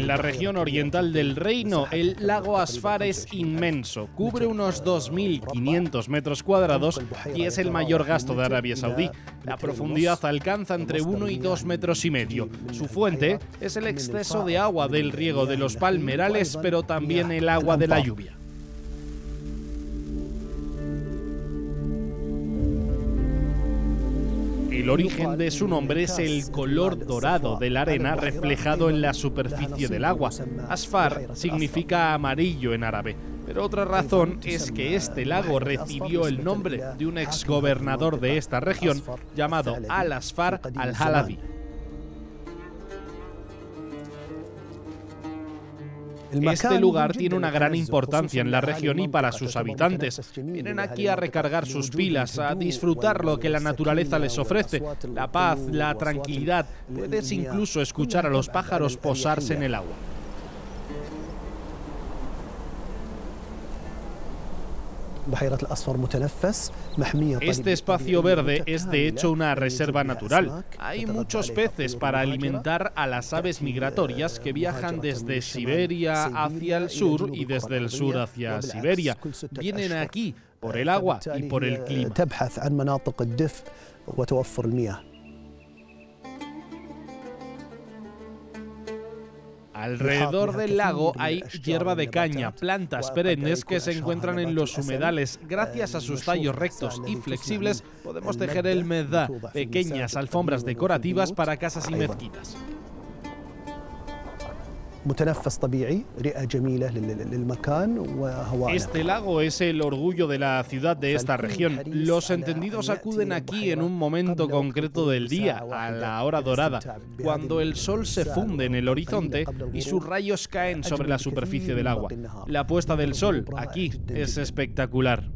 En la región oriental del reino, el lago Asfar es inmenso, cubre unos 2.500 metros cuadrados y es el mayor gasto de Arabia Saudí. La profundidad alcanza entre 1 y 2 metros y medio. Su fuente es el exceso de agua del riego de los palmerales, pero también el agua de la lluvia. El origen de su nombre es el color dorado de la arena reflejado en la superficie del agua. Asfar significa amarillo en árabe, pero otra razón es que este lago recibió el nombre de un exgobernador de esta región llamado Al-Asfar al-Halabi. Este lugar tiene una gran importancia en la región y para sus habitantes. Vienen aquí a recargar sus pilas, a disfrutar lo que la naturaleza les ofrece, la paz, la tranquilidad. Puedes incluso escuchar a los pájaros posarse en el agua. Este espacio verde es de hecho una reserva natural. Hay muchos peces para alimentar a las aves migratorias que viajan desde Siberia hacia el sur y desde el sur hacia Siberia. Vienen aquí por el agua y por el clima. Alrededor del lago hay hierba de caña, plantas perennes que se encuentran en los humedales. Gracias a sus tallos rectos y flexibles podemos tejer el medá, pequeñas alfombras decorativas para casas y mezquitas. Este lago es el orgullo de la ciudad de esta región. Los entendidos acuden aquí en un momento concreto del día, a la hora dorada, cuando el sol se funde en el horizonte y sus rayos caen sobre la superficie del agua. La puesta del sol aquí es espectacular.